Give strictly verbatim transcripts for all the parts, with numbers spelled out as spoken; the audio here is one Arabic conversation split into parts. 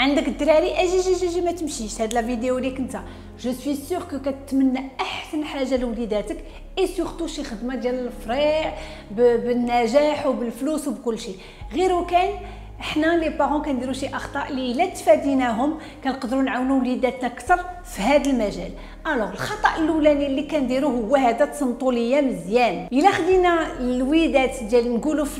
عندك الدراري اجي جي جي, جي ما تمشيش هاد لا فيديو ليك انت. جو سوي سور كو كتمنى احسن حاجه لوليداتك اي سورتو شي خدمه ديال الفريع بالنجاح وبالفلوس وبكل شيء. غير وكان حنا لي بارون كنديروا شي اخطاء اللي الا تفاديناهم كنقدروا نعاونوا وليداتنا اكثر في هذا المجال. الوغ الخطا الاولاني اللي كنديروه هو هذا، تصنتوا ليا مزيان. الا خدينا الوليدات ديال نقولوا في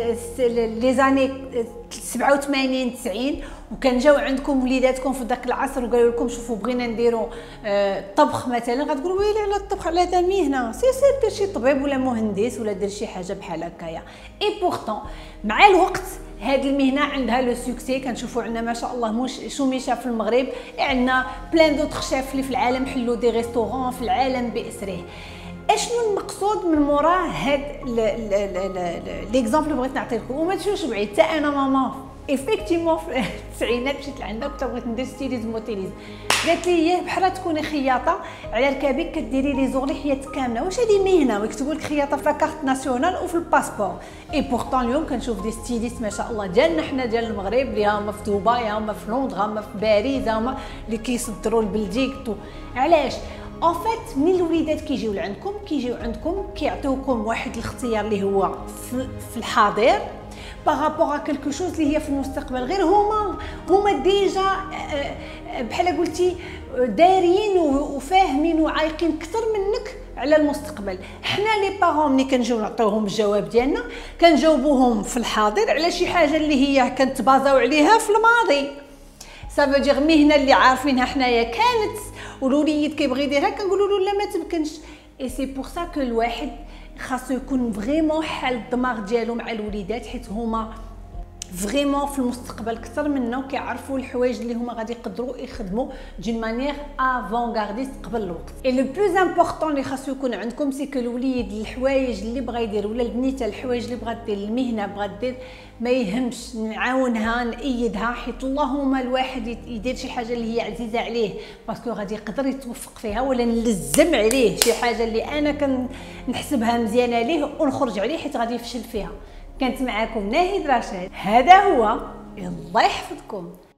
لي زاني سبعة وثمانين تسعين وكنجاو عندكم وليداتكم في ذاك العصر وقالوا لكم شوفوا بغينا نديروا الطبخ مثلا، غتقولوا ويلي على الطبخ على هذا مهنه، سي سي دير شي طبيب ولا مهندس ولا دير شي حاجه بحال هكايا. اي بورطون مع الوقت هذه المهنه عندها لو سوكسي. كنشوفوا عندنا ما شاء الله مش شوميشه في المغرب، عندنا بلان دوطخ شيف اللي في العالم حلوا دي ريستورون في العالم باسره. اشنو المقصود من مورا هاد ليكزامبل اللي بغيت نعطي لكم؟ وما تمشيوش بعيد، حتى انا ماما ايفيكتيفمون في التسعينات مشيت لعندها كنت بغيت ندير ستيليزم وتيليزم، قالت لي ياه بحال تكوني خياطه على ركابك كديري لي زوغلي حياتك كامله، واش هذه مهنه ويكتبوا لك خياطه في لاكارت ناسيونال وفي الباسبور. اي بورطون اليوم كنشوف دي ستيليست ما شاء الله ديالنا حنا ديال المغرب اللي هما في دبي، هما في لندن، هما في باريس، هما اللي كيصدروا لبلجيك. علاش؟ ان فيت ملي الوليدات كيجيو لعندكم كيجيو عندكم كيعطيوكم واحد الاختيار اللي هو في الحاضر بارابور ا كلكو شوز اللي هي في المستقبل. غير هما هما ديجا بحال قلتي دارين وفاهمين وعايقين اكثر منك على المستقبل. حنا لي بارون ملي كنجيو نعطيوهم الجواب ديالنا كنجاوبوهم في الحاضر على شي حاجه اللي هي كنتبازاو عليها في الماضي. سافو دير مهنه اللي عارفينها حنايا كانت والوليد كيبغي يديرها كنقولوا له لا ما تمكنش. اي سي بور سا كو الواحد خاصو يكون فريمون حال الدماغ ديالو مع الوليدات، حيت هما فريمون في المستقبل اكثر منا وكيعرفوا الحوايج اللي هما غادي يقدروا يخدموا دون مانيير افونغارديست قبل الوقت. اي لو بلوز امبورطون اللي خاصو يكون عندكم سي كو الوليد الحوايج اللي بغا يدير ولا البنيته الحوايج اللي بغات دير المهنه بغات دير ما يهمش نعاونها نأيدها، حيت اللهم الواحد يدير شي حاجه اللي هي عزيزه عليه باسكو غادي يقدر يتوفق فيها، ولا نلزم عليه شي حاجه اللي انا كنحسبها مزيانه ليه ونخرج عليه حيت غادي يفشل فيها. كانت معكم ناهد رشاد، هذا هو، الله يحفظكم.